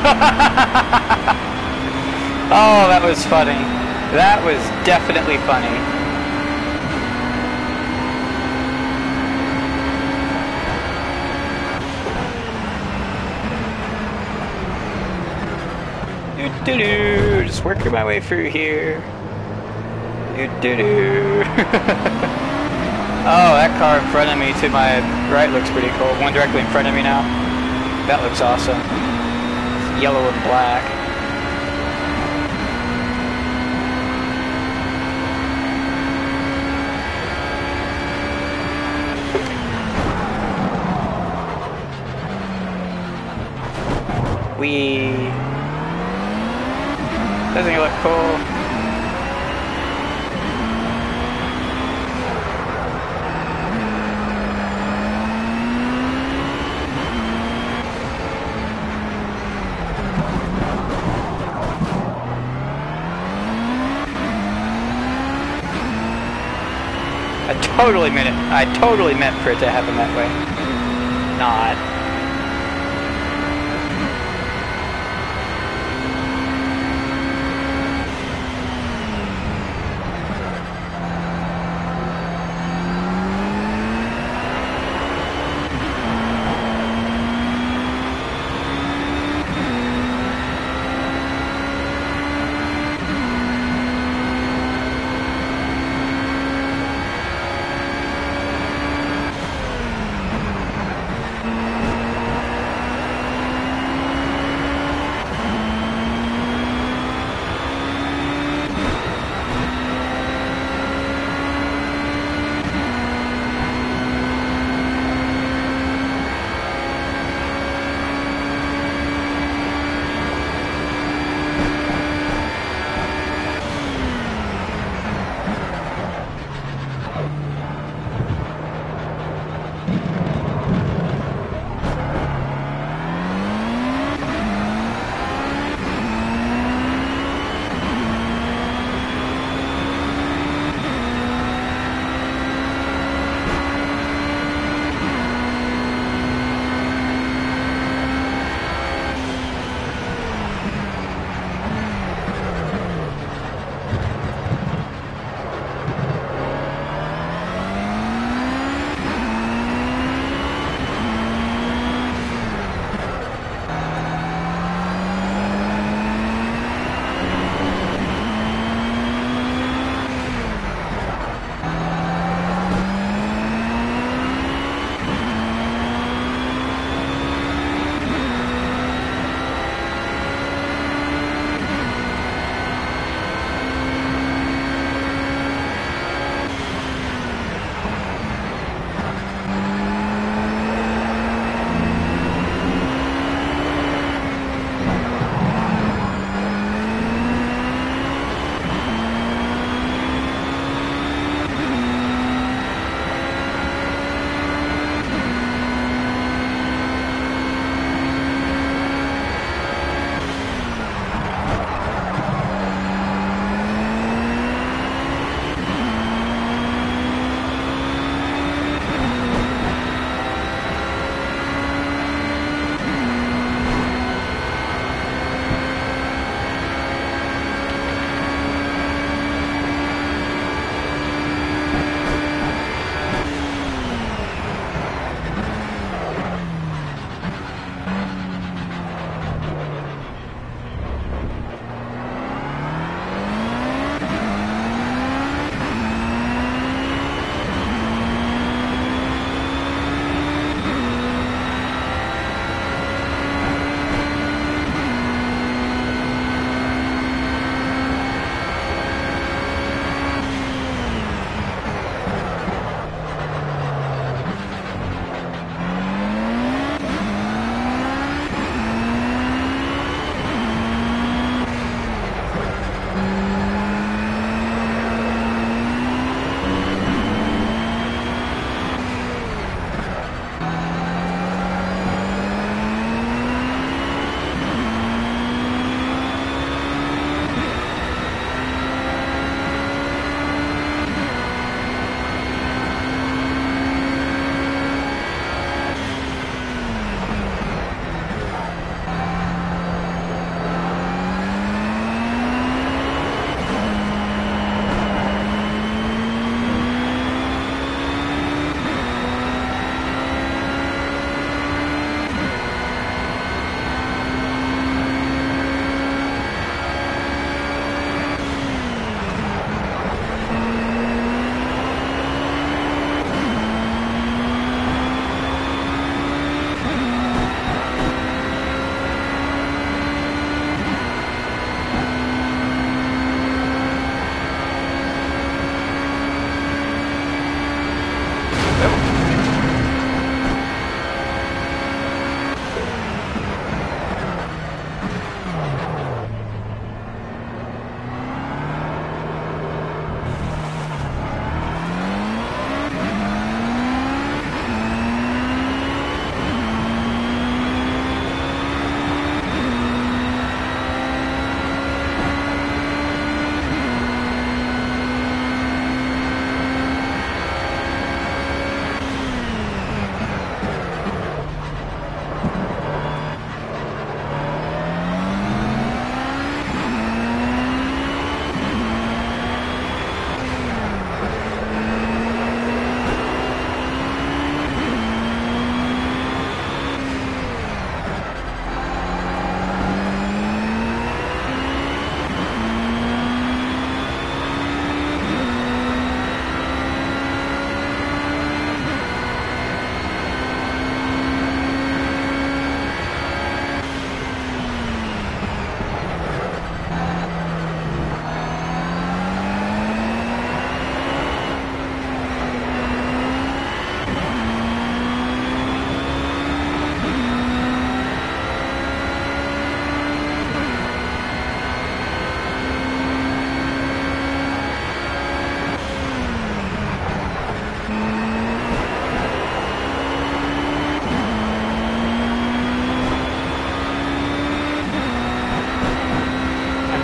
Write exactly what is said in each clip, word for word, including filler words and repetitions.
Oh, that was funny. That was definitely funny. Do do do. Just working my way through here. Do do do. Oh, that car in front of me to my right looks pretty cool. One directly in front of me now. That looks awesome. It's yellow and black. Wee. Doesn't it look cool? I totally meant it. I totally meant for it to happen that way. Not.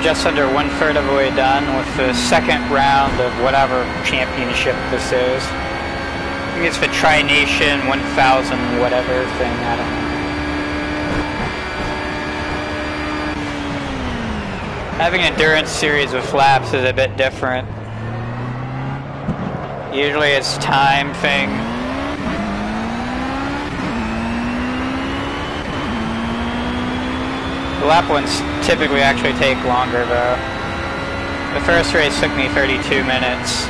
just under one third of the way done with the second round of whatever championship this is. I think it's the Tri-Nation one thousand whatever thing, I don't know. Having an endurance series with laps is a bit different. Usually it's time thing. The lap ones typically actually take longer though. The first race took me thirty-two minutes.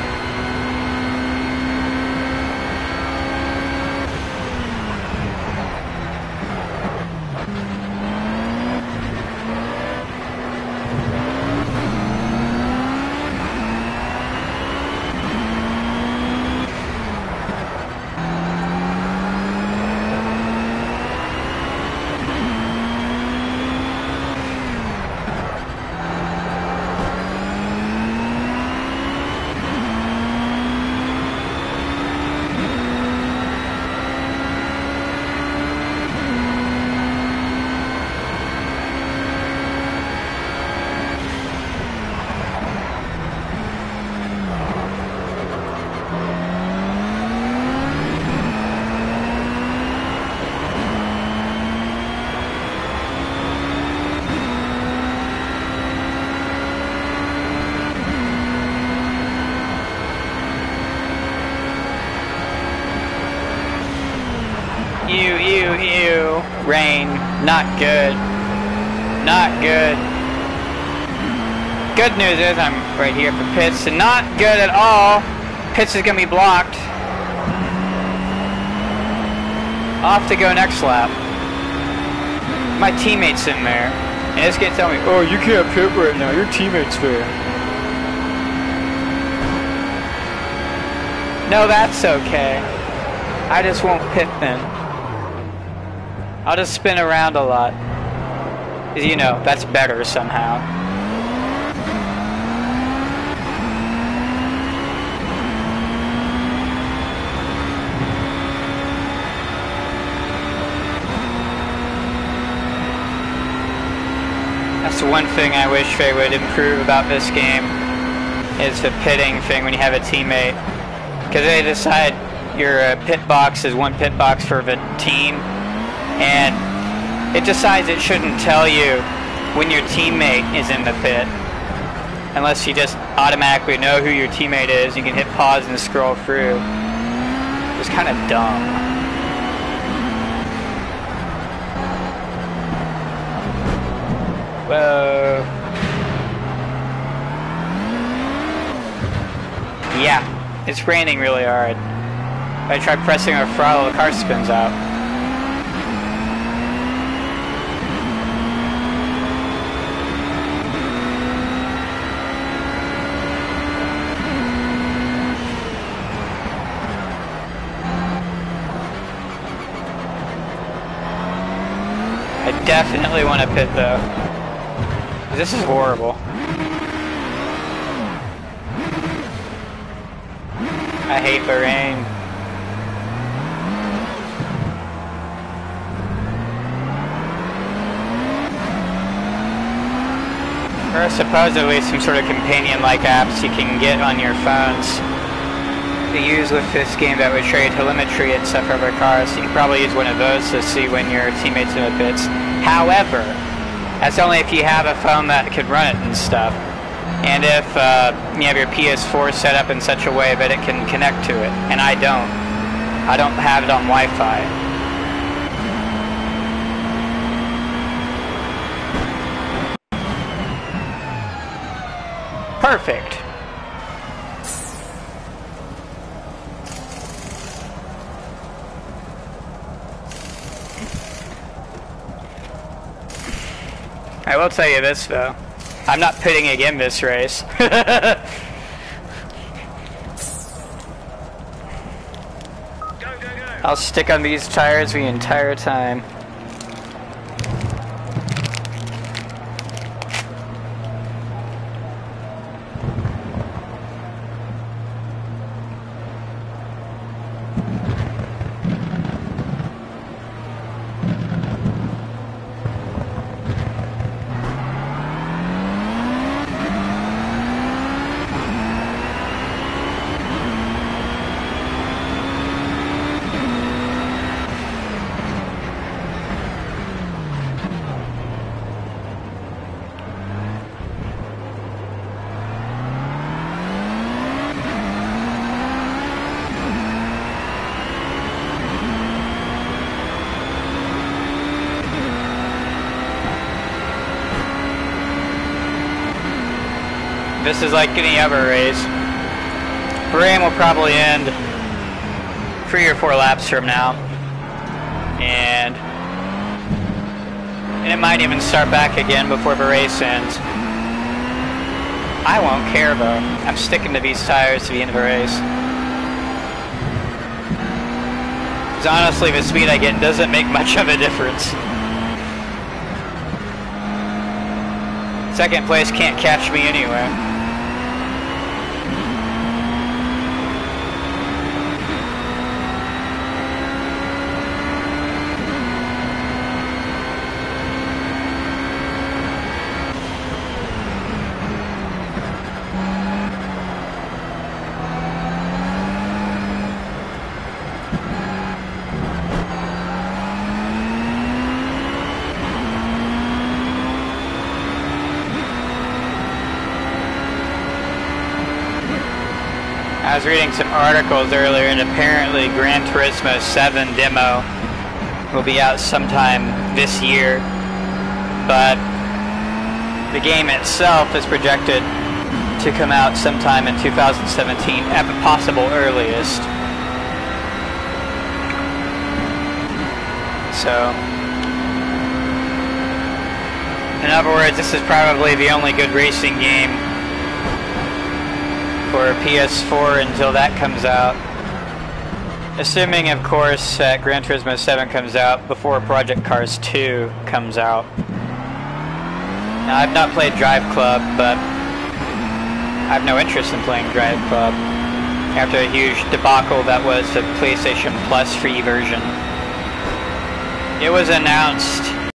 Ew, ew, ew. Rain. Not good. Not good. Good news is I'm right here for pits, and not good at all. Pits is gonna be blocked. Off to go next lap. My teammate's in there, and this gonna tell me, oh, you can't pit right now, your teammate's there. No, that's okay. I just won't pit then. I'll just spin around a lot. Because, you know, that's better somehow. That's the one thing I wish they would improve about this game, is the pitting thing when you have a teammate. Because they decide your uh, pit box is one pit box for the team, and it decides it shouldn't tell you when your teammate is in the pit, unless you just automatically know who your teammate is. You can hit pause and scroll through. It's kind of dumb. Whoa. Yeah, it's raining really hard. If I try pressing our throttle, the car spins out. I definitely want to pit though. This is horrible. I hate the rain. There are supposedly some sort of companion-like apps you can get on your phones to use with this game that would show you telemetry and stuff of our cars. You can probably use one of those to see when your teammates in the pits. However, that's only if you have a phone that could run it and stuff. And if uh, you have your P S four set up in such a way that it can connect to it. And I don't. I don't have it on Wi-Fi. Perfect. I will tell you this though, I'm not pitting again this race. I'll stick on these tires the entire time. This is like any other race. Bahrain will probably end three or four laps from now. And, and it might even start back again before the race ends. I won't care though. I'm sticking to these tires to the end of the race. Because honestly, the speed I get doesn't make much of a difference. Second place can't catch me anyway. I was reading some articles earlier, and apparently Gran Turismo seven demo will be out sometime this year, but the game itself is projected to come out sometime in two thousand seventeen at the possible earliest. So, in other words, this is probably the only good racing game for P S four until that comes out. Assuming, of course, that Gran Turismo seven comes out before Project Cars two comes out. Now, I've not played Drive Club, but I have no interest in playing Drive Club after a huge debacle that was the PlayStation Plus free version. It was announced